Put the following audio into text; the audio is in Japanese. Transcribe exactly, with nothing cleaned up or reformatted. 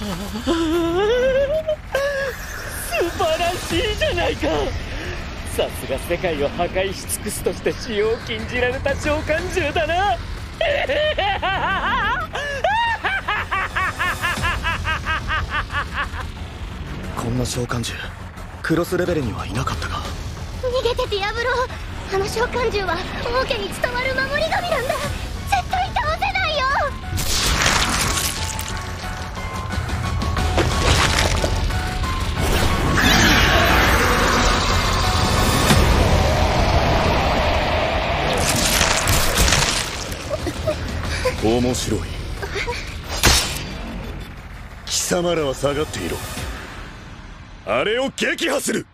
素晴らしいじゃないか。さすが世界を破壊し尽くすとして使用を禁じられた召喚獣だな。 こんな召喚獣クロスレベルにはいなかったか。 逃げてディアブロ。あの召喚獣は王家に伝わる守り神なんだ。絶対倒せないよ。 面白い。貴様らは下がっていろ。あれを撃破する。